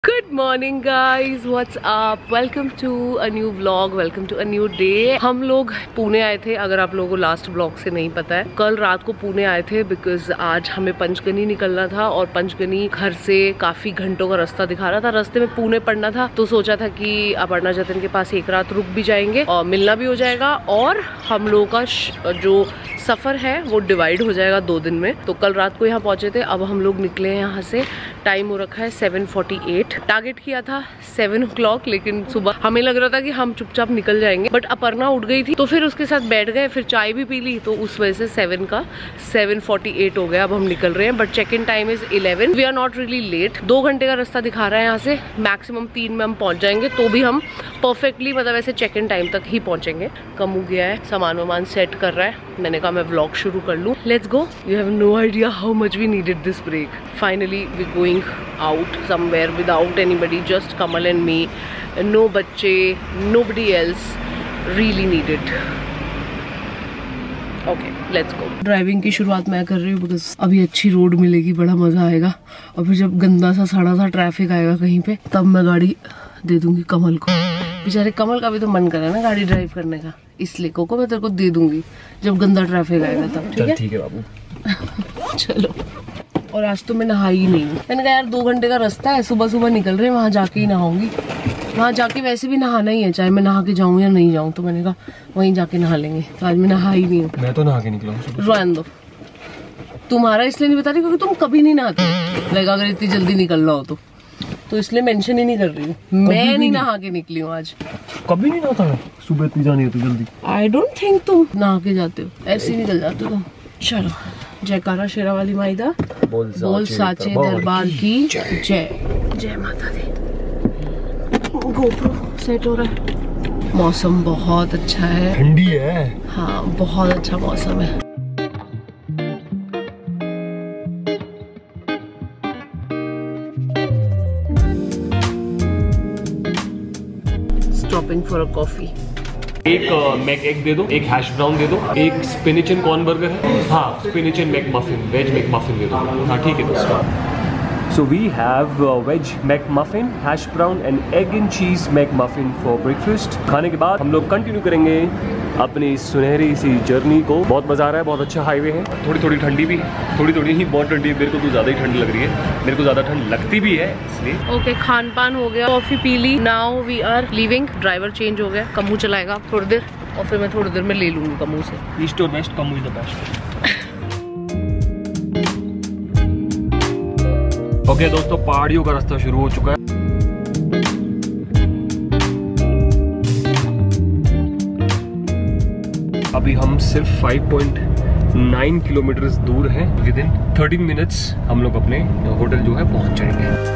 Good morning guys, what's up, welcome to a new vlog, welcome to a new day. हम लोग पुणे आए थे, अगर आप लोगों को लास्ट व्लॉग से नहीं पता है। कल रात को पुणे आए थे बिकॉज आज हमें पंचगनी निकलना था और पंचगनी घर से काफी घंटों का रास्ता दिखा रहा था। रास्ते में पुणे पड़ना था तो सोचा था कि अपर्णा जतिन के पास एक रात रुक भी जाएंगे और मिलना भी हो जाएगा और हम लोगों का जो सफर है वो डिवाइड हो जाएगा 2 दिन में। तो कल रात को यहाँ पहुंचे थे, अब हम लोग निकले हैं यहाँ से। टाइम हो रखा है 7:48। टारगेट किया था 7 o'clock, लेकिन सुबह हमें लग रहा था कि हम चुपचाप निकल जाएंगे, बट अपर्णा उठ गई थी तो फिर उसके साथ बैठ गए, फिर चाय भी पी ली, तो उस वजह से 7:48 हो गया। अब हम निकल रहे हैं, but check in time is 11। We are not really late. 2 घंटे का रास्ता दिखा रहा है यहाँ से, मैक्सिमम 3 में हम पहुंच जाएंगे, तो भी हम परफेक्टली मतलब ऐसे चेक इन टाइम तक ही पहुंचेंगे। कमू गया है, सामान वामान सेट कर रहा है, मैंने कहा मैं व्लॉग शुरू कर लूँ। Let's go. You have no idea how much we needed this break. Finally we going out somewhere without anybody, just Kamal and me, no बच्चे, nobody else, really needed. Okay, let's go. Driving की शुरुआत मैं कर रही हूँ because अभी अच्छी road मिलेगी, बड़ा मजा आएगा। और फिर जब गंदा सा सड़ा सा ट्रैफिक आएगा कहीं पे, तब मैं गाड़ी दे दूंगी कमल को। बेचारे कमल का भी तो मन करे ना गाड़ी ड्राइव करने का, इसलिए कोको मैं तेरे को दे दूंगी जब गंदा ट्रैफिक आएगा तब। ठीक है, ठीक है बाबू। चलो। और आज तो मैं नहाई ही नहीं हूँ। मैंने कहा यार 2 घंटे का रास्ता है, सुबह सुबह निकल रहे हैं, वहाँ जाके ही नहाऊंगी। वहाँ जाके वैसे भी नहाना ही है, चाहे मैं नहा के जाऊँ या नहीं जाऊँ, तो मैंने कहा वहीं जाके नहा लेंगे। तो आज मैं नहा ही नहीं हूँ। मैं तो नहा के निकला हूँ। रोन दो, तुम्हारा इसलिए नहीं बता रही क्योंकि तुम कभी नहीं नहाते। लाइक अगर इतनी जल्दी निकलना हो तो इसलिए मेंशन ही नहीं कर रही हूँ। मैं नहीं नहा के निकली हूँ आज। कभी नहीं नहाता है, सुबह इतनी जानी होती जल्दी। आई डोंट थिंक तुम नहा के जाते हो, ऐसे ही निकल जाते हो तुम। चलो, जयकारा शेरा वाली माइदा, बोल साचे दरबार की जय। जय माता दी। गोप्रो सेट हो रहा है। मौसम बहुत अच्छा है, ठंडी है। हाँ, बहुत अच्छा मौसम है। Stopping for a coffee. एक मैक एग दे दो, एक हैश ब्राउन दे दो, एक स्पिनिच एंड कॉर्न बर्गर है। हाँ, spinach and McMuffin, veg McMuffin दे दो। हाँ ठीक है दोस्तों। So we have veg McMuffin, hash brown and egg and cheese McMuffin for breakfast. खाने के बाद हम लोग कंटिन्यू करेंगे अपनी सुनहरी सी जर्नी को। बहुत मजा आ रहा है, बहुत अच्छा हाईवे है। थोड़ी थोड़ी ठंडी भी, थोड़ी थोड़ी ही बहुत ठंडी है। मेरे को तो ज्यादा ही ठंड लग रही है, मेरे को ज्यादा ठंड लगती भी है इसलिए। ओके, खान पान हो गया, कॉफी पी ली। Now we are leaving. Driver change हो गया, कमू चलाएगा थोड़ी देर और फिर मैं थोड़ी देर में ले लूंगी कमू से। ईस्ट और west, Kamu is the best. Okay दोस्तों, पहाड़ियों का रास्ता शुरू हो चुका है। अभी हम सिर्फ 5.9 किलोमीटर दूर हैं। विद इन 13 मिनट्स हम लोग अपने होटल जो है पहुंच जाएंगे।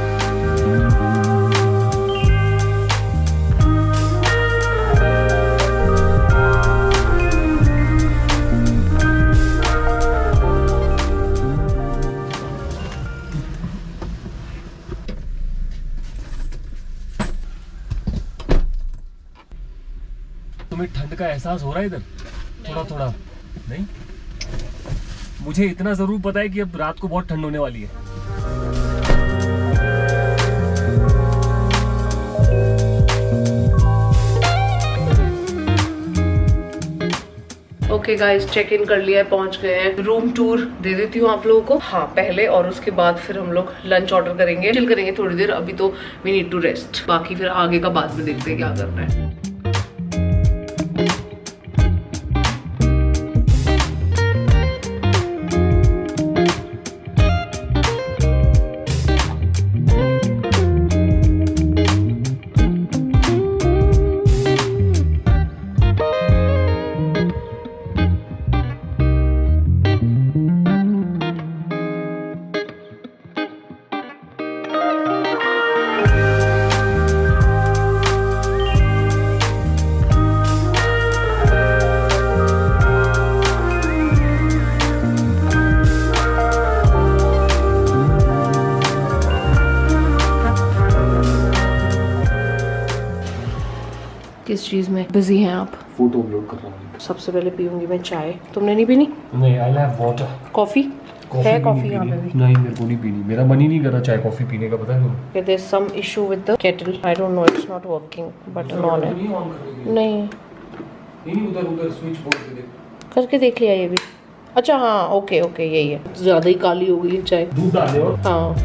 तुम्हें ठंड का एहसास हो रहा है इधर? थोड़ा थोड़ा नहीं? मुझे इतना जरूर पता है कि अब रात को बहुत ठंड होने वाली है। ओके गाइस, चेक इन कर लिया है, पहुंच गए हैं। रूम टूर दे देती हूँ आप लोगों को। हाँ, पहले और उसके बाद फिर हम लोग लंच ऑर्डर करेंगे, चिल करेंगे थोड़ी देर। अभी तो वी नीड टू रेस्ट, बाकी फिर आगे का बाद में देखते हैं क्या करना है। किस चीज में बिजी हैं आप? फोटो अपलोड कर रहा हूँ। सबसे पहले पीऊंगी मैं चाय। तुमने नहीं पीनी? नहीं, आई हैव वाटर। कॉफी? है कॉफी यहाँ पे भी? नहीं, मेरे को नहीं पीनी, मेरा मन ही नहीं कर रहा चाय कॉफी पीने का, पता है तुम्हें? There's some issue with the kettle. I don't know, it's not working. Button on है। नहीं उधर स्विच बोर्ड पे देख, करके देख लिया ये भी। अच्छा हाँ, ओके ओके, यही है। ज्यादा ही काली हो गई चाय। दूध डाले और हाँ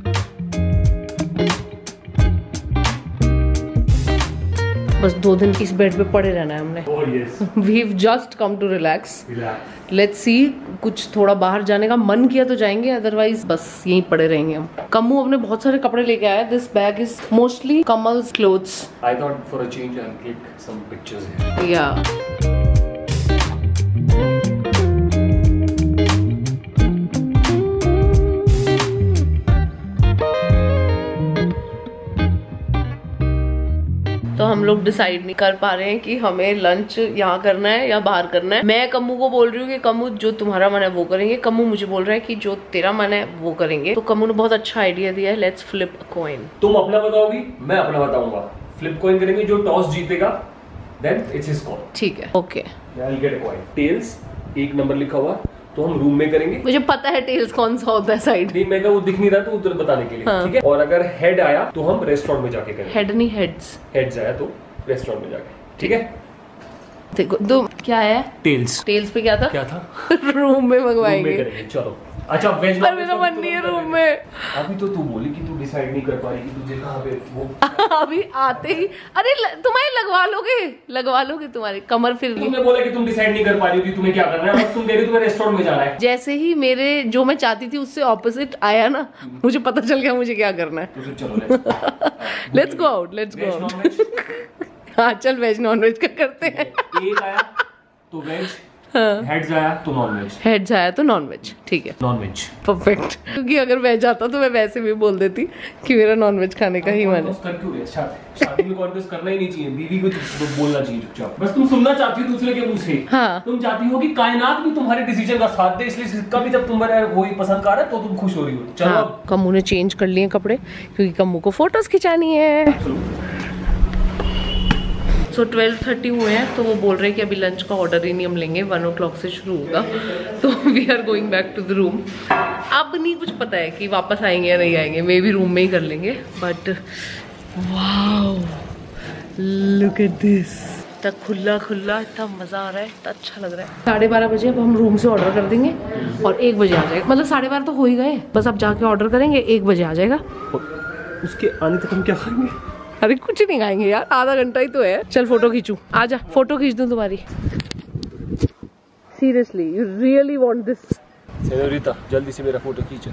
बस 2 दिन इस बेड पे पड़े रहना है हमने। Oh, yes. We've just come to relax. Let's see, कुछ थोड़ा बाहर जाने का मन किया तो जाएंगे, अदरवाइज बस यहीं पड़े रहेंगे हम। कम्मू अपने बहुत सारे कपड़े लेके आया। This bag is mostly Kamal's clothes. I thought for a change I'll click some pictures here. Yeah. तो हम लोग डिसाइड नहीं कर पा रहे हैं कि हमें लंच यहाँ करना है या बाहर करना है। मैं कम्मू को बोल रही हूँ कि कम्मू जो तुम्हारा मन है वो करेंगे, कम्मू मुझे बोल रहा है कि जो तेरा मन है वो करेंगे। तो कम्मू ने बहुत अच्छा आइडिया दिया है, लेट्स फ्लिप अ कॉइन। तुम अपना बताओगी, मैं अपना बताऊंगा। फ्लिप कॉइन करेंगे, जो टॉस जीतेगा देन इट्स हिज कॉल। ठीक है, okay. I will get a coin. Tails 1 number लिखा हुआ, तो हम रूम में करेंगे। मुझे पता है टेल्स कौन सा होता है साइड। नहीं, मैं वो दिख नहीं रहा तो उधर बताने के लिए। हाँ। ठीक है। और अगर हेड आया तो हम रेस्टोरेंट में जाके करेंगे। हेड नहीं, हेड्स। हेड्स आया तो रेस्टोरेंट में जाके। ठीक है। देखो तो क्या है, टेल्स। टेल्स पे क्या था? क्या था? रूम में मंगवाएंगे। रूम में करेंगे, चलो। अच्छा वेज पर मेरा मन नहीं है रूम में। अभी तो तू बोली कि तू डिसाइड नहीं कर पा रही कि तुझे कहाँ पे वो अभी आते ही अरे तुम्हारे लगवा लोगे तुम्हारी कमर फिर गई। तुमने बोला कि तुम डिसाइड नहीं कर पा रही थी तुम्हें क्या करना है, और तुम कह रही तुम्हें रेस्टोरेंट में जाना है। जैसे ही मेरे जो मैं चाहती थी उससे ऑपोजिट आया ना, मुझे पता चल गया मुझे क्या करना है। तो फिर चलो लेट्स गो आउट। हाँ चल, वेज नॉन वेज का करते हैं। एक आया तो वेज, हाँ। हेड्स आया तो नॉन वेज। हेड्स आया तो नॉन वेज। ठीक है, नॉन वेज परफेक्ट। क्योंकि अगर वेज आता तो मैं वैसे भी बोल देती कि मेरा नॉन वेज खाने का ही मन है। कर क्यों रहे? शादी में कॉन्टेस्ट करना ही नहीं चाहिए, बीवी को बोलना चाहिए चुपचाप। बस तुम सुनना चाहती हो दूसरे के मुंह से। हाँ। तुम चाहती हो कि कायनात भी तुम्हारे डिसीजन का साथ दे, इसलिए कभी जब तुम्हारे वही पसंद कर रहा है तो तुम खुश हो रही हो। चलो हाँ, कम्मू ने चेंज कर लिए कपड़े क्योंकि कम्मू को फोटोज खिंचानी है। सो 12:30 हुए हैं, तो वो बोल रहे हैं कि अभी लंच का ऑर्डर ही नहीं हम लेंगे, 1 o'clock से शुरू होगा। तो we are going back to the room. अब नहीं कुछ पता है कि वापस आएंगे या नहीं आएंगे, मे बी रूम में ही कर लेंगे। But wow, look at this, इतना खुला खुला, इतना मजा आ रहा है, इतना अच्छा लग रहा है। 12:30 बजे अब हम रूम से ऑर्डर कर देंगे और 1 बजे आ जाएगा। मतलब 12:30 तो हो ही गए, बस अब जाके ऑर्डर करेंगे, 1 बजे आ जाएगा। उसके आने तक हम क्या खाएंगे? अरे कुछ नहीं खाएंगे यार, आधा घंटा ही तो है। चल फोटो खींचू, आजा फोटो खींच दूं तुम्हारी। Seriously, you really want this? Senorita, जल्दी से मेरा फोटो खींच।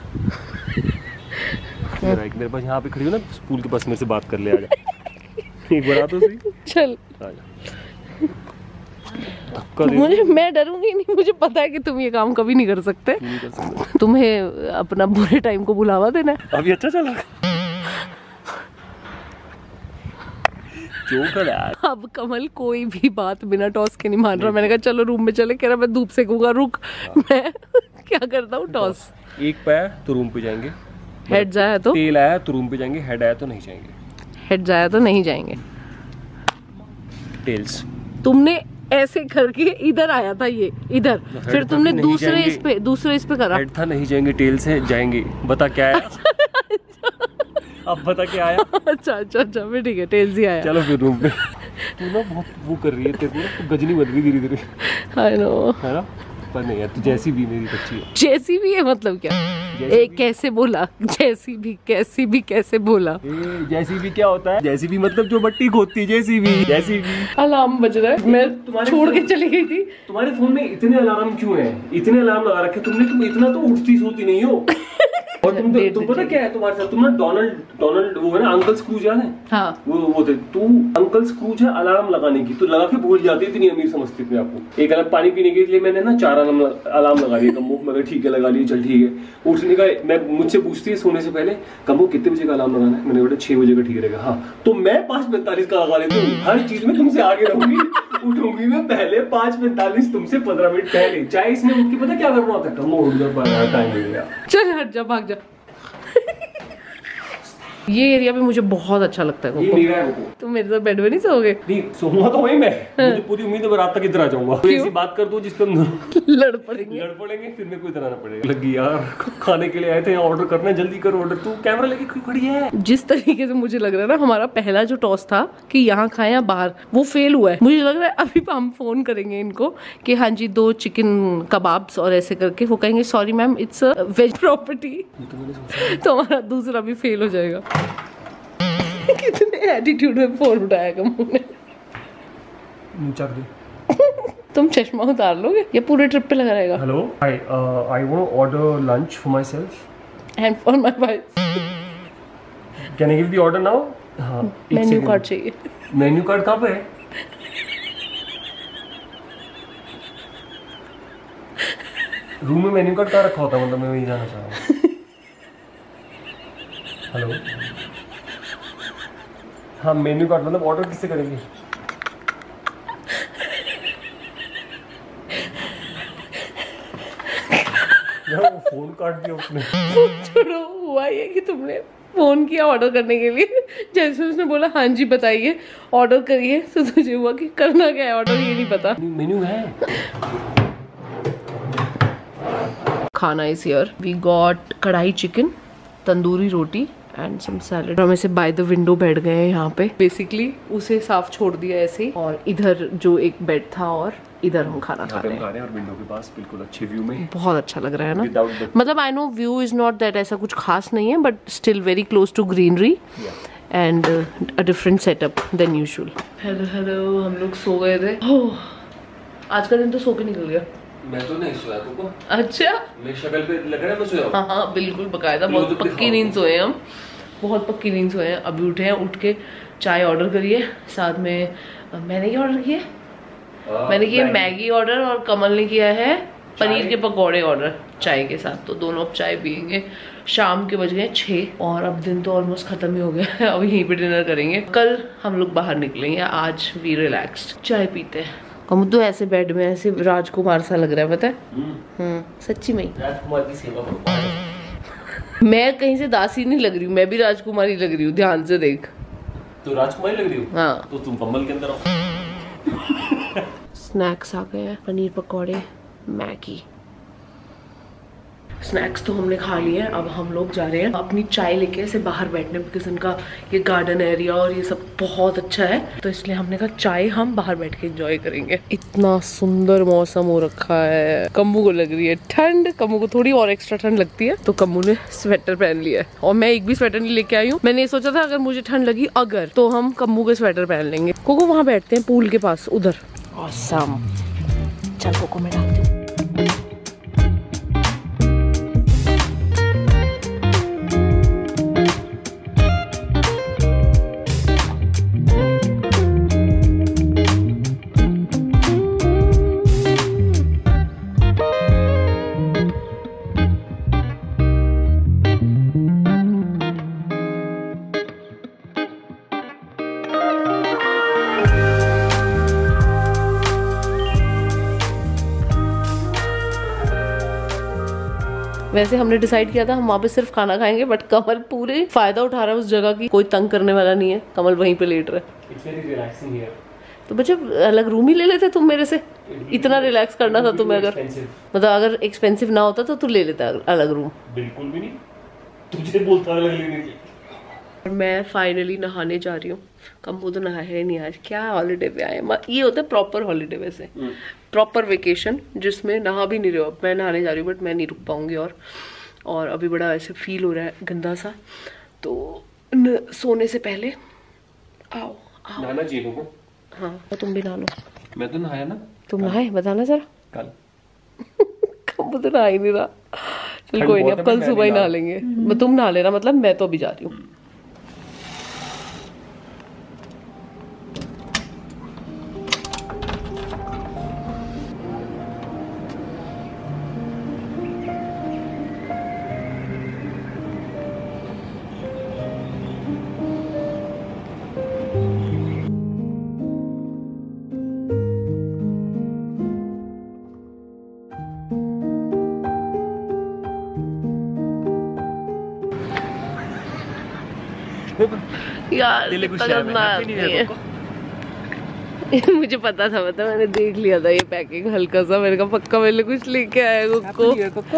मेरे पास यहाँ पे खड़ी हो ना, स्कूल के पास मेरे से बात कर ले, आजा। एक बार आ तो सही। चल आजा। मैं डरूंगी नहीं, मुझे पता है कि तुम ये काम कभी नहीं कर सकते। तुम्हें अपना बुरे टाइम को बुलावा देना। अभी अच्छा चला। अब कमल कोई भी बात बिना टॉस के नहीं मान रहा। मैंने कहा चलो रूम में चले, कह रहा मैं धूप सेकूंगा, रुक। मैं क्या करता हूँ, टॉस। एक पाया तो रूम पे जाएंगे, हेड आया तो टेल आया तो रूम पे जाएंगे, हेड आया तो नहीं जाएंगे। हेड आया तो नहीं जाएंगे। टेल्स तुमने ऐसे करके इधर आया था ये, इधर, फिर तुमने दूसरे इस पे करा। हेड था नहीं जाएंगे, टेल से जाएंगे। बता क्या है? अब बता क्या आया? अच्छा फिर ठीक है, टेल्स ही आया। चलो फिर रूम पे। तू ना बहुत वो कर रही है, तेरे को ना गजनी बन रही धीरे धीरे। आई नो, है ना? पर नहीं यार, तू जैसी भी मेरी बच्ची है। जैसी भी है मतलब क्या? कैसे बोला? जैसी भी कैसे बोला? जैसी भी क्या होता है? जैसी भी मतलब जो मट्टी खोदती है, जैसी भी। अलार्म बज रहा है, मैं छोड़ के चली गई थी। तुम्हारे फोन में इतने अलार्म क्यों है? इतने अलार्म लगा रखे तुमने, तुम इतना तो उठती सोती नहीं हो। और तुम पता क्या है तुम्हारे साथ? तुम ना डोनाल्ड वो है ना, अंकल स्क्रूज याद है? हाँ। वो थे तू, अंकल स्क्रूज है अलार्म लगाने की, तो लगा के भूल जाती, इतनी अमीर समझती थी आपको। एक अलग पानी पीने के लिए मैंने ना 4 अलार्म लगा दिए। कम्बो मैं ठीक है लगा लिए, चल ठीक है। उठने का मैं मुझसे पूछती है सोने से पहले, कम्बो कितने बजे का अलार्म लगाना है? मैंने बोला 6 बजे का ठीक रहेगा। हाँ, तो मैं 5:45 का लगा लेती हूँ। हर चीज में तुमसे आगे रहूंगी। उठूंगी मैं पहले 5:45, तुमसे 15 मिनट पहले। चाहे इसने उठ के पता क्या करना होता है? कम्बो उठ जा, टाइम मिल गया। चल हट जा, भाग जा। ये एरिया भी मुझे बहुत अच्छा लगता है। ये मेरा है वो। तुम मेरे साथ बेड में नहीं सोओगे? नहीं सोऊंगा तो वही मैं। मुझे पूरी उम्मीद है मैं रात तक इधर आ जाऊंगा। तो ऐसी बात कर दूं जिस पे हम लड़ पड़ेंगे फिर मेरे को इधर आना पड़ेगा। लगी यार खाने के लिए आए थे, यहाँ ऑर्डर करना है, जल्दी करो ऑर्डर। तू कैमरा लेके क्यों खड़ी है? जिस तरीके से मुझे लग रहा है ना, हमारा पहला जो टॉस था कि यहाँ खाएं या बाहर, वो फेल हुआ है। मुझे लग रहा है अभी हम फोन करेंगे इनको कि हाँ जी 2 चिकन कबाब्स और ऐसे करके, वो कहेंगे sorry ma'am it's a wedge property, तो हमारा दूसरा भी फेल हो जाएगा। कितने एटीट्यूड में फोन उठाया कमू ने। तुम चश्मा उतार लोगे या पूरे ट्रिप पे लगा रहेगा? Hello, I want to order lunch for myself and for my wife. Can I give the order now? हाँ, मेन्यू कार्ड चाहिए। मेन्यू कार्ड कहाँ पे है? रूम में मेन्यू कार्ड कहाँ रखा होता है? मतलब मैं वही जाना चाह रहा हूँ। हेलो, हाँ मेन्यू कार्ड मतलब ऑर्डर किससे करेंगे? यार वो फोन काट दिया उसने। छोड़ो, हुआ ये कि तुमने फोन किया ऑर्डर करने के लिए, जैसे उसने बोला हाँ जी बताइए ऑर्डर करिए, तो तुझे हुआ कि करना क्या है ऑर्डर, ये नहीं पता। मेन्यू है। खाना is here. We got kadhai chicken, tandoori roti and some salad. हम ऐसे बाय द विंडो बैठ गए हैं यहाँ पे, बेसिकली उसे साफ छोड़ दिया ऐसे ही, और इधर जो एक बेड था और इधर हम खाना खा रहे हैं और विंडो के पास बिल्कुल अच्छे व्यू में। बहुत अच्छा लग रहा है ना। मतलब I know view is not that, ऐसा कुछ खास नहीं है, but still very close to greenery and a different setup then usual. Hello hello, हम लोग सो गए थे। आज का दिन तो सो के निकल गया। मैं तो नहीं सोया तुमको। अच्छा, मेरी शक्ल पे लग रहा है मैं सोया। हाँ हाँ बिल्कुल बकायदा, बहुत पक्की नींद सोए हम, बहुत पक्की नींद सोए हैं। अभी उठे हैं, उठ के चाय ऑर्डर करिए, साथ में मैंने क्या ऑर्डर किया? मैंने किया मैगी ऑर्डर, और कमल ने किया है पनीर के पकौड़े ऑर्डर चाय के साथ। तो दोनों अब चाय पियेंगे। शाम के बज गए 6 और अब दिन तो ऑलमोस्ट खत्म ही हो गया है। अब यहीं पे डिनर करेंगे। कल हम लोग बाहर निकलेंगे, आज वी रिलैक्स्ड। चाय पीते हैं। हम तो ऐसे बेड में ऐसे राजकुमार सा लग रहा है, पता है? सच्ची में राजकुमार की सेवा। मैं कहीं से दासी नहीं लग रही हूँ, मैं भी राजकुमारी लग रही हूँ, ध्यान से देख। तो राजकुमारी लग रही हो? हाँ। तो तुम कम्बल के अंदर आओ। स्नैक्स आ गए हैं, पनीर पकौड़े, मैगी। स्नैक्स तो हमने खा लिए हैं। अब हम लोग जा रहे हैं अपनी चाय लेके ऐसे बाहर बैठने, बिकॉज इनका ये गार्डन एरिया और ये सब बहुत अच्छा है, तो इसलिए हमने कहा चाय हम बाहर बैठ के एंजॉय करेंगे। इतना सुंदर मौसम हो रखा है। कम्मू को लग रही है ठंड, कम्मू को थोड़ी और एक्स्ट्रा ठंड लगती है, तो कम्मू ने स्वेटर पहन लिया है और मैं एक भी स्वेटर नहीं लेके आई हूँ। मैंने ये सोचा था अगर मुझे ठंड लगी अगर, तो हम कम्मू के स्वेटर पहन लेंगे। कोको वहां बैठते हैं पूल के पास उधर। ऑसम। चल कोको मैं डालती हूँ। वैसे हमने डिसाइड किया था हम वहाँ पे सिर्फ खाना खाएंगे, बट कमल पूरे फायदा उठा रहा है उस जगह की, कोई तंग करने वाला नहीं है। कमल वहीं पे लेट रहा है। It's very relaxing here. तो बच्चे अलग रूम ही ले लेते तुम मेरे से, इतना रिलैक्स करना था तुम्हें। अगर मतलब अगर एक्सपेंसिव ना होता तो तू ले लेता अलग रूम। बिल्कुल भी नहीं, तुझे बोलता अलग लेने की। मैं फाइनली नहाने जा रही हूँ। कम्बू तो नहाया ही नहीं आज, क्या हॉलीडे पे आए। ये होता है प्रॉपर हॉलीडे, वैसे प्रॉपर वेकेशन जिसमें नहा भी नहीं रहे हो। मैं नहाने जा रही हूँ बट मैं नहीं रुक पाऊंगी, और अभी बड़ा ऐसे फील हो रहा है गंदा सा, तो सोने से पहले आओ आओ नहाना चाहिए को। हाँ तो तुम भी नहा लो। मैं तो नहाया ना। तुम नहाए बताना जरा। कल कम्बू तो नहा ही नहीं रहा। चल कोई नहीं, अब कल सुबह ही नहा लेंगे। तुम नहा लेना, मतलब मैं तो अभी जा रही हूँ। यार दिल खुश पसंद है। मुझे पता था, मैंने देख लिया था ये पैकिंग हल्का सा, मैंने कहा पक्का मेरे लिए कुछ लेके आया कोको।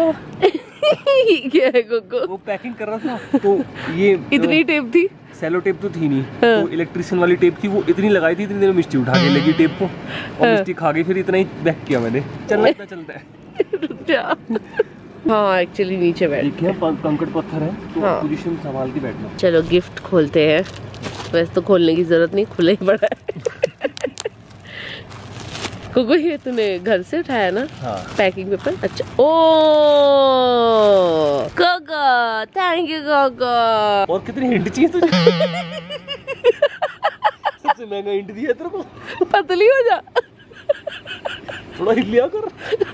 क्या है कोको? वो पैकिंग कर रहा था तो ये इतनी टेप थी, सेलो टेप तो थी नहीं, तो इलेक्ट्रिशियन वाली टेप थी, वो इतनी लगाई थी, इतनी देर में मिस्टी उठा के लगी टेप को और मिस्टी खा गई, फिर इतना ही बैक किया मैंने। चलना इतना चलता है। हाँ एक्चुअली नीचे बैठ कंकड़ पत्थर है तो हाँ। पोजीशन संभाल के बैठना। चलो गिफ्ट खोलते हैं। वैसे तो खोलने की जरूरत नहीं, खुला ही पड़ा है। कोको ये तूने घर से उठाया ना? हाँ। Packing paper. अच्छा oh Coco, thank you Coco. और कितनी हिंट चाहिए तुझे? सबसे महंगा हिंट दिया तेरे को। पतली हो जा, थोड़ा हिट लिया कर।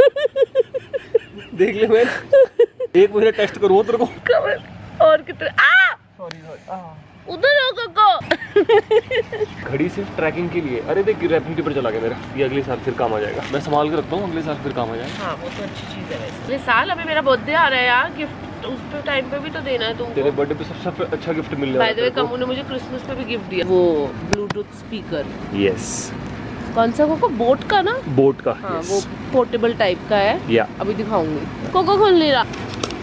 देख ले, मैं एक महीना टेस्ट करूँ तेरे को। और कितने उधर हो कोको। घड़ी सिर्फ ट्रैकिंग के लिए। अरे देख रैपिंग पेपर चला गया मेरा, ये अगले साल फिर काम आ जाएगा। मैं संभाल के रखता हूँ, अगले साल फिर काम आ जाएगा। हाँ वो तो अच्छी चीज है। अगले साल अभी मेरा बर्थडे आ रहा है यार, गिफ्ट उस पे टाइम पे भी तो देना है तुमको। तेरे बर्थडे पे सबसे अच्छा गिफ्ट मिलने वाला है। बाय द वे कमू ने मुझे क्रिसमस पे भी गिफ्ट दिया, वो ब्लूटूथ स्पीकर। यस। कौन सा कोको? बोट का ना? बोट का। हाँ yes. वो पोर्टेबल टाइप का है। या अभी दिखाऊंगी। कोको खोल नहीं रहा।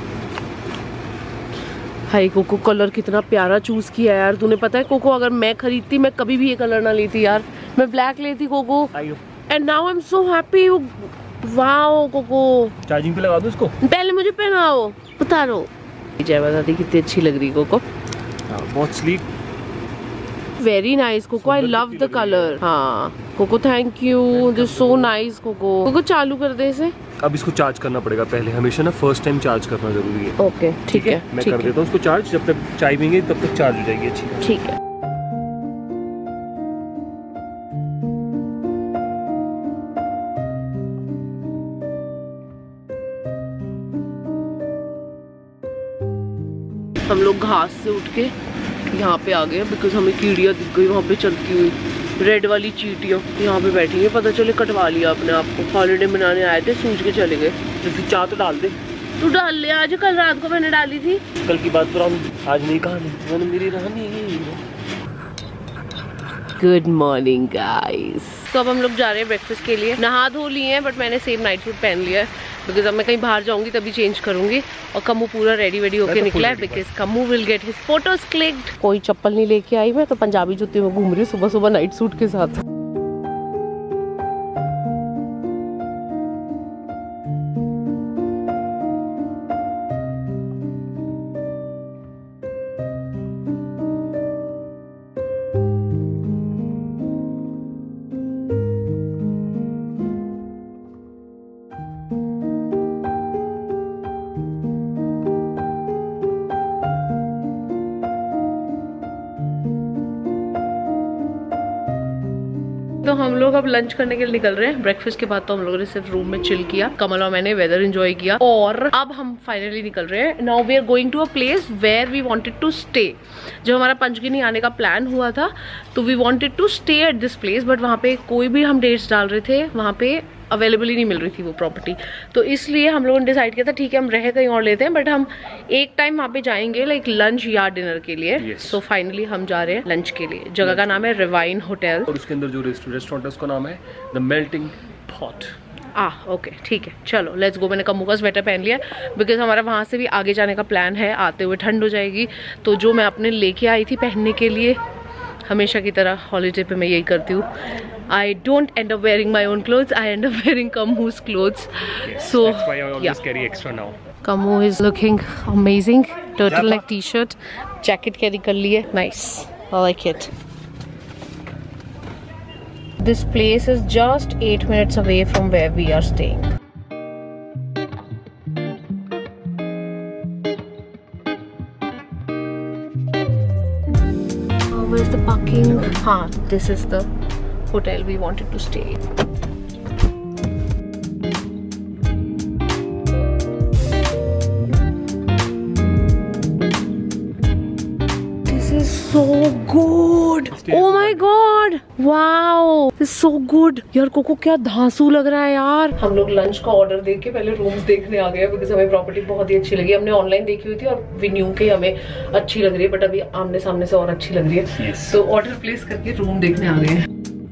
हाय कोको, कलर कितना प्यारा चूज किया यार तूने। पता है कोको, अगर मैं खरीदती मैं कभी भी ये कलर ना लेती यार, मैं ब्लैक लेती Coco. And now I am so happy. Wow Coco, charging पे लगा दो इसको। पहले मुझे पहनाओ, उतारो। जय बता दी कितनी अच्छी लग रही कोको। बहुत sleek, very nice Coco, I love the colour. हाँ Coco thank you, this so nice Coco. Coco चालू कर दे इसे। अब इसको चार्ज करना पड़ेगा पहले, हमेशा ना फर्स्ट टाइम चार्ज करना जरूरी है। ओके ठीक है, मैं कर देता हूँ उसको चार्ज। जब तक चाय पीएंगे तब तक चार्ज हो जाएगी अच्छी। ठीक है। हम लोग घास से उठ के यहाँ पे आ गए बिकॉज हमें कीड़ियाँ दिख गई वहाँ पे चलती हुई, रेड वाली चींटियाँ। यहाँ पे बैठी है, पता चले कटवा लिया अपने आप को। हॉलीडे मनाने आए थे, सूझ के चले गए। जैसे चाय तो डाल दे। तू डाल ले आज, कल रात को मैंने डाली थी। कल की बात तो आज नहीं कहा मेरी रानी। Good morning guys. तो अब हम लोग जा रहे हैं ब्रेकफास्ट के लिए। नहा धो लिए हैं बट मैंने सेम नाइट सूट पहन लिया है बिकॉज अब मैं कहीं बाहर जाऊंगी तभी चेंज करूंगी। और कमू पूरा रेडी होके निकला है because Kamu will get his photos clicked. कोई चप्पल नहीं लेके आई, मैं तो पंजाबी जूते में घूम रही हूँ सुबह सुबह नाइट सूट के साथ। तो हम लोग अब लंच करने के लिए निकल रहे हैं। ब्रेकफास्ट के बाद तो हम लोगों ने सिर्फ रूम में चिल किया, कमल और मैंने वेदर एंजॉय किया, और अब हम फाइनली निकल रहे हैं। Now we are going to a place where we wanted to stay. जब हमारा पंचगिनी आने का प्लान हुआ था तो we wanted to stay at this place, but वहाँ पे कोई भी हम डेट्स डाल रहे थे वहाँ पे अवेलेबल ही नहीं मिल रही थी वो प्रॉपर्टी। तो इसलिए हम लोगों ने डिसाइड किया था ठीक है हम रह कहीं और लेते हैं, बट हम एक टाइम वहाँ पे जाएंगे लाइक लंच या डिनर के लिए। सो फाइनली हम जा रहे हैं लंच के लिए। जगह का नाम है रिवाइन होटल और उसके अंदर जो रेस्टोरेंट है उसका नाम है द मेल्टिंग पॉट। ओके ठीक है, चलो लेट्स गो। मैंने कमू का स्वेटर पहन लिया बिकॉज हमारा वहाँ से भी आगे जाने का प्लान है। आते हुए ठंड हो जाएगी, तो जो मैं अपने लेके आई थी पहनने के लिए, हमेशा की तरह हॉलीडे पे मैं यही करती हूँ, I don't end up wearing my own clothes, I end up wearing Kamu's clothes. Yes, so that's why I always carry extra now. Kamu is looking amazing. Turtleneck t-shirt, jacket carry कर ली है, nice. I like it. This place is just 8 minutes away from where we are staying. Where's the parking? This is the hotel we wanted to stay. This is so good, oh my god, wow, this so good. यार Coco क्या धांसू लग रहा है यार। हम लोग lunch का ऑर्डर देके पहले रूम्स देखने आ गए बिकॉज हमें प्रॉपर्टी बहुत ही अच्छी लगी। हमने ऑनलाइन देखी हुई थी और वी न्यू के हमें अच्छी लग रही है, बट अभी आमने सामने से और अच्छी लग रही है। तो ऑर्डर प्लेस करके रूम देखने आ गए हैं।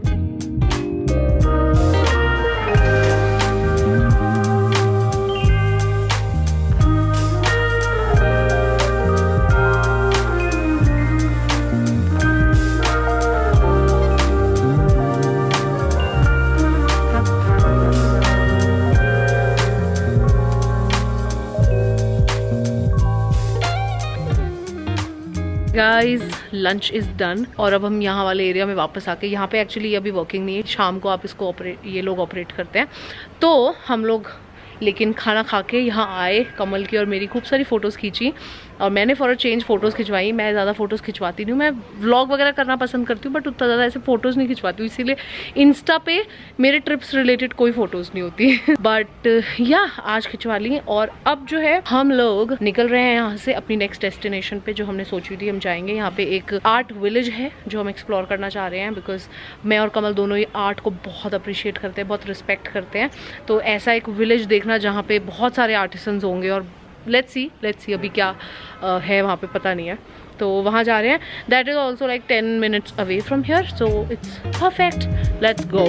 गाइज लंच इज डन और अब हम यहाँ वाले एरिया में वापस आके, यहाँ पे एक्चुअली अभी वर्किंग नहीं है, शाम को आप इसको ये लोग ऑपरेट करते हैं। तो हम लोग लेकिन खाना खा के यहाँ आए, कमल की और मेरी खूब सारी फ़ोटोज़ खींची और मैंने फॉर अ चेंज फ़ोटोज़ खिंचवाई। मैं ज़्यादा फ़ोटोज़ खिंचवाती नहीं हूँ, मैं व्लॉग वगैरह करना पसंद करती हूँ बट उतना ज़्यादा ऐसे फ़ोटोज़ नहीं खिंचवाती हूँ, इसीलिए इंस्टा पे मेरे ट्रिप्स रिलेटेड कोई फ़ोटोज़ नहीं होती बट या आज खिंचवा ली। और अब जो है हम लोग निकल रहे हैं यहाँ से अपनी नेक्स्ट डेस्टिनेशन पे जो हमने सोची थी हम जाएंगे। यहाँ पे एक आर्ट विलेज है जो हम एक्सप्लोर करना चाह रहे हैं बिकॉज मैं और कमल दोनों ही आर्ट को बहुत अप्रिशिएट करते हैं, बहुत रिस्पेक्ट करते हैं। तो ऐसा एक विलेज देखना जहाँ पे बहुत सारे आर्टिसंस होंगे और लेट्स सी अभी क्या है वहाँ पे पता नहीं है, तो वहाँ जा रहे हैं। That is also like 10 minutes away from here, so it's perfect, let's go.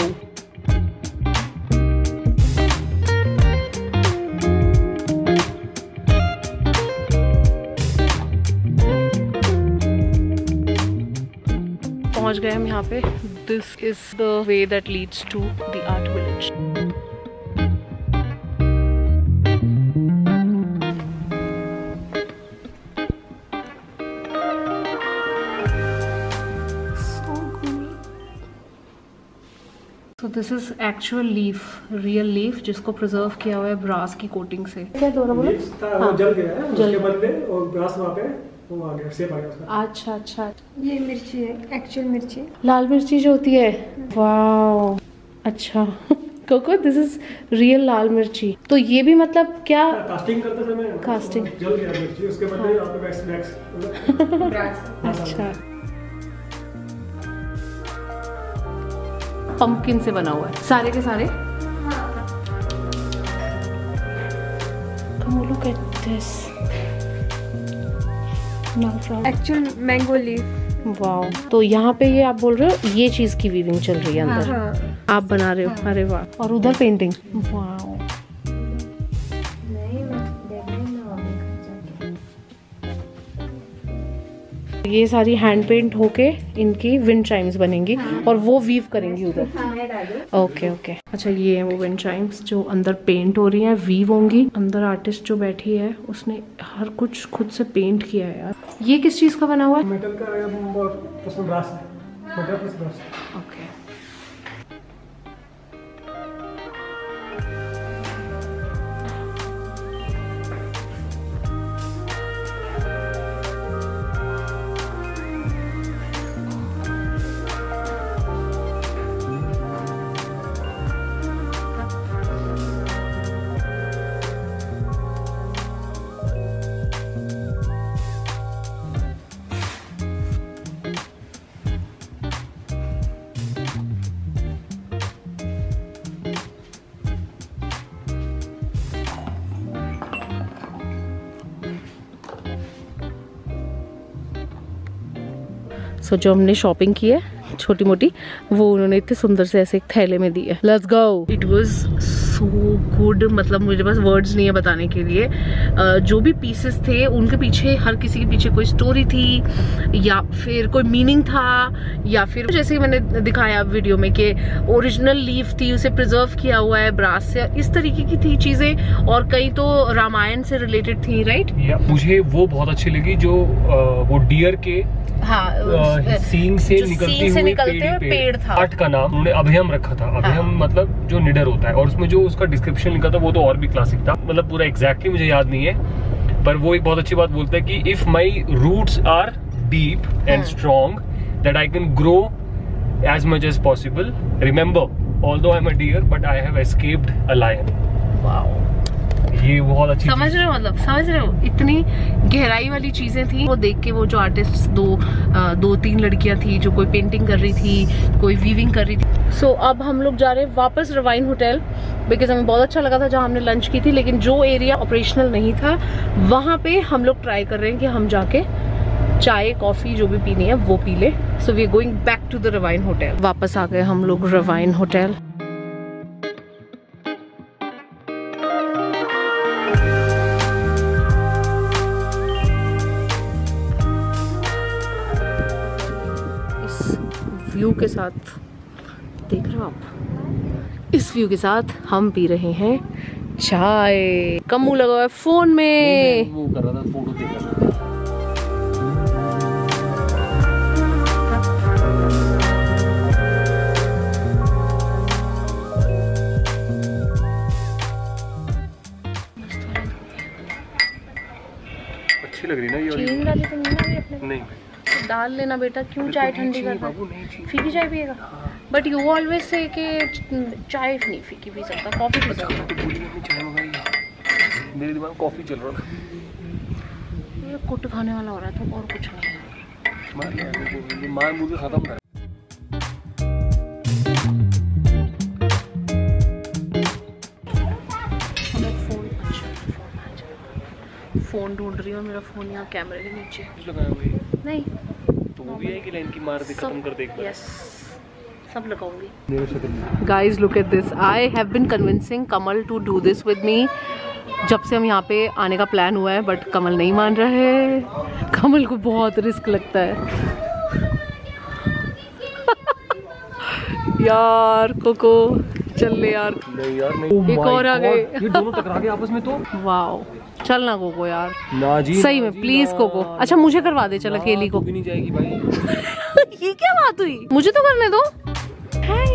पहुँच गए हम यहाँ पे। This is the way that leads to the art village. तो this is actual leaf, real leaf जिसको प्रिजर्व किया हुआ है ब्रास की कोटिंग से। क्या दोबारा बोलो? हाँ, जल गया है, उसके बदले और ब्रास वहाँ पे वो आ गया, शेप आ गया उसका। अच्छा अच्छा, ये मिर्ची है, एक्चुअल मिर्ची, लाल मिर्ची जो होती है। वाओ, अच्छा Coco this is real lal mirchi. तो ये भी मतलब क्या कास्टिंग करते समय कास्टिंग जल गया मिर्ची, उसके बदले यहाँ पे वैक्स अच्छा, पंपकिन से बना हुआ है सारे के सारे। Come look at this. Actual mango leaf. Wow, तो यहाँ पे ये आप बोल रहे हो ये चीज की वीविंग चल रही है अंदर। हाँ। आप बना रहे हो? अरे वाह। और उधर पेंटिंग। वाओ, ये सारी हैंड पेंट होके इनकी विंड चाइम्स बनेंगी और वो वीव करेंगी उधर। ओके ओके, अच्छा ये है वो विंड चाइम्स जो अंदर पेंट हो रही हैं, वीव होंगी। अंदर आर्टिस्ट जो बैठी है उसने हर कुछ खुद से पेंट किया है यार। ये किस चीज का बना हुआ है? मेटल का और उसमें ब्रास है, metal plus brass. Okay, so जो हमने शॉपिंग की है छोटी मोटी वो उन्होंने इतने सुंदर से ऐसे एक थैले में दी है। Let's go. It was so good, मतलब मुझे पास वर्ड्स नहीं है बताने के लिए। जो भी पीसेस थे उनके पीछे, हर किसी के पीछे कोई स्टोरी थी या फिर कोई मीनिंग था या फिर जैसे कि मैंने दिखाया वीडियो में कि ओरिजिनल लीफ थी, उसे प्रिजर्व किया हुआ है ब्रास से, इस तरीके की थी चीजें। और कई तो रामायण से रिलेटेड थी, राइट? मुझे वो बहुत अच्छी लगी जो वो डियर के सींग से निकलते हुए पेड़ था। आर्ट का नाम उन्होंने अभयम रखा था। अभयम मतलब जो निडर होता है, और उसमें जो उसका डिस्क्रिप्शन लिखा था वो तो और भी क्लासिक था। मतलब पूरा एग्जैक्टली मुझे याद नहीं है, पर वो एक बहुत अच्छी बात बोलता है कि if my roots are deep and strong that I can grow as much as possible, remember although I am a deer but I have escaped a lion. ये बहुत अच्छी समझ रहे हो, मतलब समझ रहे हो, इतनी गहराई वाली चीजें थी। वो देख के वो जो आर्टिस्ट दो तीन लड़कियां थी जो कोई पेंटिंग कर रही थी, कोई वीविंग कर रही थी। सो अब हम लोग जा रहे हैं वापस रवाइन होटल, बिकॉज हमें बहुत अच्छा लगा था जहाँ हमने लंच की थी, लेकिन जो एरिया ऑपरेशनल नहीं था वहाँ पे हम लोग ट्राई कर रहे हैं कि हम जाके चाय कॉफी जो भी पीनी है वो पी ले। So we are going back to the Ravine Hotel. वापस आ गए हम लोग रवाइन होटल। व्यू के साथ देख रहे हो आप, इस व्यू के साथ हम पी रहे हैं चाय। कम मुंह लगा हुआ है फोन में, वो कर रहा था, फोटो देख रहा था। अच्छी लग रही ना ये चीनी डाली तो नहीं अपने? नहीं डाल लेना बेटा, क्यों चाय ठंडी कर बाबू, नहीं चाहिए। फीकी चाय पिएगा? बट यू ऑलवेज से कि चाय नहीं फीकी पी सकता, कॉफी पी सकता। चाय मंगाई, मेरे दिमाग में कॉफी चल रहा था। ये कुट खाने वाला हो रहा था और कुछ नहीं। मार मुझे खत्म कर। फोन ढूंढ रही हूँ, मेरा फोन यहाँ कैमरे के नीचे लगाया हुआ है। नहीं तो वो भी है कि लाइन की मार दे, खत्म कर दे। यस, सब लगाऊंगी। Guys look at this, I have been convincing Kamal to do this with me जब से हम यहाँ पे आने का प्लान हुआ है, बट कमल नहीं मान रहा है। कमल को बहुत रिस्क लगता है। यार कोको चल ले यार। नहीं यार नहीं, एक और आ गए। ये दोनों टकरा गए आपस में। तो वाओ, चल ना कोको यार, ना जी सही में प्लीज कोको। अच्छा मुझे करवा दे, चल अकेली को भी नहीं जाएगी भाई। ये क्या बात हुई, मुझे तो करने दो। हाय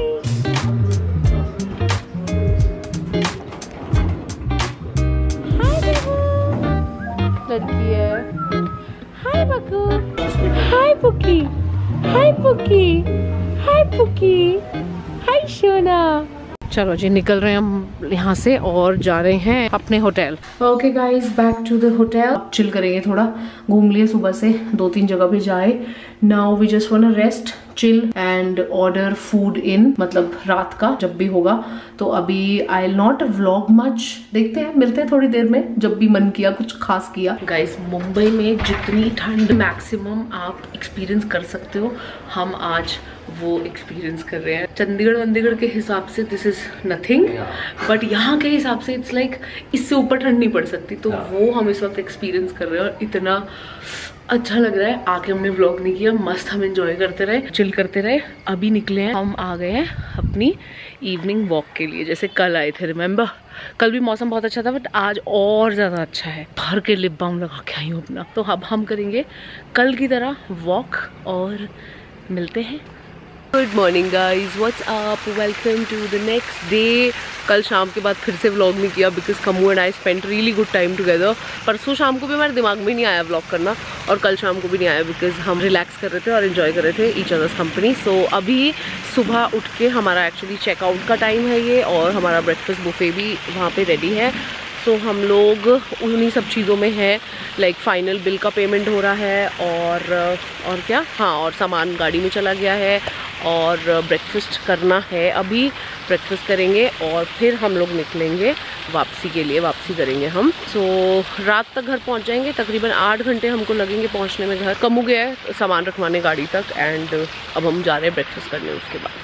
लड़की है। हाय बकू, हाय पुकी, हाय पुकी, हाय पुकी, हाय सोना। चलो जी निकल रहे हैं हम यहाँ से और जा रहे हैं अपने hotel. Okay guys, back to the hotel. Chill करेंगे थोड़ा, घूम लिए सुबह से, 2-3 जगह पे जाए। Now we just want rest, chill and order food in, मतलब रात का जब भी होगा। तो अभी I will not vlog much, देखते हैं, मिलते हैं थोड़ी देर में जब भी मन किया कुछ खास किया। गाइज मुंबई में जितनी ठंड मैक्सिमम आप एक्सपीरियंस कर सकते हो, हम आज वो एक्सपीरियंस कर रहे हैं। चंडीगढ़ के हिसाब से दिस इज नथिंग, बट यहाँ के हिसाब से इट्स लाइक इससे ऊपर ठंड नहीं पड़ सकती। तो वो हम इस वक्त एक्सपीरियंस कर रहे हैं और इतना अच्छा लग रहा है। आके हमने व्लॉग नहीं किया, मस्त हम एंजॉय करते रहे, चिल करते रहे। अभी निकले हैं, हम आ गए हैं अपनी इवनिंग वॉक के लिए, जैसे कल आए थे। रिमेम्बर कल भी मौसम बहुत अच्छा था, बट आज और ज़्यादा अच्छा है। भर के लिप बाम लगा के आई हूँ अपना। तो अब हम करेंगे कल की तरह वॉक और मिलते हैं। Good morning guys, what's up, welcome to the next day. कल शाम के बाद फिर से व्लॉग नहीं किया because Kamu and I spent really good time together. परसों शाम को भी हमारे दिमाग में नहीं आया व्लॉग करना, और कल शाम को भी नहीं आया बिकॉज हम रिलैक्स कर रहे थे और इन्जॉय कर रहे थे ईच अदर्स कंपनी। सो अभी सुबह उठ के हमारा एक्चुअली चेकआउट का टाइम है ये, और हमारा ब्रेकफास्ट बुफे भी वहाँ पे रेडी है। तो हम लोग उन्हीं सब चीज़ों में हैं, लाइक फाइनल बिल का पेमेंट हो रहा है और क्या, हाँ, और सामान गाड़ी में चला गया है, और ब्रेकफास्ट करना है। अभी ब्रेकफास्ट करेंगे और फिर हम लोग निकलेंगे वापसी के लिए, वापसी करेंगे हम। सो रात तक घर पहुंच जाएंगे, तकरीबन 8 घंटे हमको लगेंगे पहुंचने में घर। कमू गया है सामान रखवाने गाड़ी तक, एंड अब हम जा रहे हैं ब्रेकफास्ट करने उसके बाद।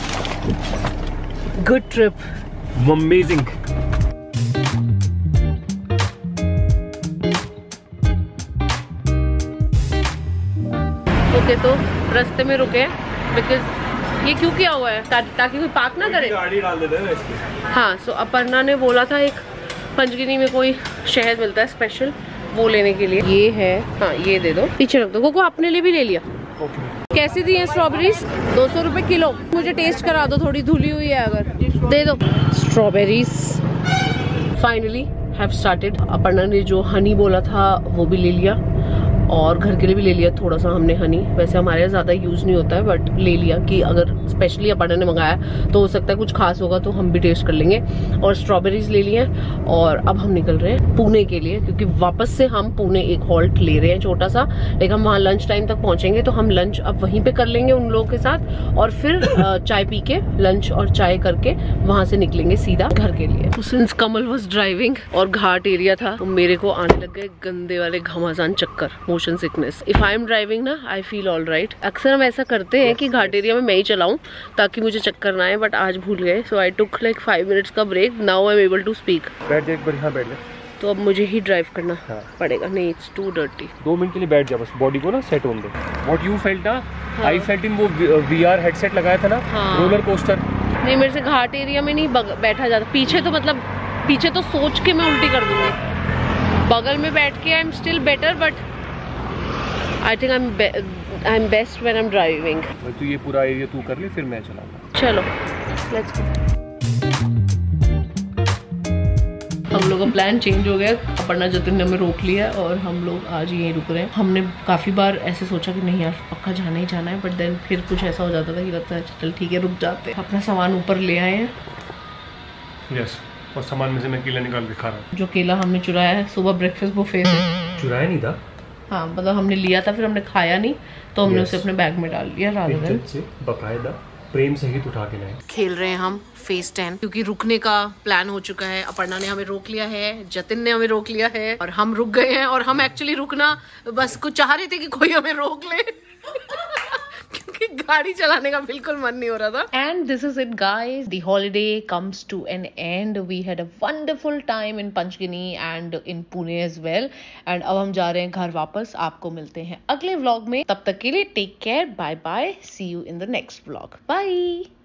Good trip, amazing. ओके, तो रास्ते में रुके बिकॉज ये क्यों किया हुआ है, ताकि कोई पार्क ना करे, गाड़ी डाल देते हैं। हाँ। सो अपर्णा ने बोला था एक पंचगिनी में कोई शहद मिलता है स्पेशल, वो लेने के लिए। ये है, हाँ ये दे दो, पीछे रख दो। कोको अपने लिए भी ले लिया। कैसी दी है स्ट्रॉबेरीज? 200 रुपए किलो। मुझे टेस्ट करा दो, थोड़ी धुली हुई है अगर, दे दो। Strawberries finally have started. Aparna ने जो हनी बोला था वो भी ले लिया, और घर के लिए भी ले लिया थोड़ा सा हमने हनी। वैसे हमारे यहाँ ज़्यादा यूज़ नहीं होता है, बट ले लिया कि अगर स्पेशली अपर्णा ने मंगाया तो हो सकता है कुछ खास होगा तो हम भी टेस्ट कर लेंगे। और स्ट्रॉबेरीज ले लिए और अब हम निकल रहे हैं पुणे के लिए, क्योंकि वापस से हम पुणे एक हॉल्ट ले रहे हैं छोटा सा। लेकिन हम वहाँ लंच टाइम तक पहुँचेंगे तो हम लंच अब वहीं पर कर लेंगे उन लोगों के साथ, और फिर चाय पी के लंच और चाय करके वहाँ से निकलेंगे सीधा घर के लिए। सिंस कमल वॉज ड्राइविंग और घाट एरिया था तो मेरे को आने लग गए गंदे वाले घमासान चक्कर, motion sickness. If I am driving ना आई फील ऑल राइट। अक्सर हम ऐसा करते हैं कि घाट एरिया में मैं ही चलाऊं ताकि मुझे चक्कर ना आए, बट आज भूल गए। So I took like 5 minutes का break. Now I am able to speak. बैठ जा एक बार, यहाँ बैठ जा। तो अब मुझे ही ड्राइव करना पड़ेगा। नहीं, इट्स टू डर्टी। 2 मिनट के लिए बैठ जा बस, बॉडी को ना सेट होने दे। व्हाट यू फेल्ट ना, आई फेल्ट इन वो VR हेडसेट लगाया था ना, रोलर कोस्टर। नहीं, मेरे से घाट एरिया में नहीं बैठा जाता। पीछे तो मतलब पीछे तो सोच के मैं उल्टी कर दूंगी। बगल में बैठ के I am still better, but I think I am best when I am driving. तो ये पूरा एरिया तू कर ले, फिर मैं चलाऊंगा। चलो लेट्स गो। हम लोग का प्लान चेंज हो गया। अपर्णा जतिन ने हमें रोक लिया और हम लोग आज यहीं रुक रहे हैं। हमने काफ़ी बार ऐसे सोचा कि नहीं यार पक्का जाना ही जाना है, बट देन फिर कुछ ऐसा हो जाता था कि लगता है चल ठीक है रुक जाते हैं। अपना सामान ऊपर ले आए हैं। यस, और सामान में से मैं केला निकाल के खा रहा हूँ। जो केला हमने चुराया है सुबह ब्रेकफास्ट बुफे से। चुराया नहीं था, हाँ मतलब हमने लिया था, फिर हमने खाया नहीं तो हमने उसे अपने बैग में डाल लिया। राधा से बकायदा प्रेम सहित उठा के लाए। खेल रहे हैं हम फेस 10 क्योंकि रुकने का प्लान हो चुका है। अपर्णा ने हमें रोक लिया है, जतिन ने हमें रोक लिया है और हम रुक गए हैं। और हम एक्चुअली रुकना बस कुछ चाह रहे थे कि कोई हमें रोक ले क्योंकि गाड़ी चलाने का बिल्कुल मन नहीं हो रहा था। And this is it guys, the holiday comes to an end. We had a wonderful time in Panchgani and in Pune as well. And अब हम जा रहे हैं घर वापस। आपको मिलते हैं अगले व्लॉग में, तब तक के लिए take care, bye bye, see you in the next vlog, bye.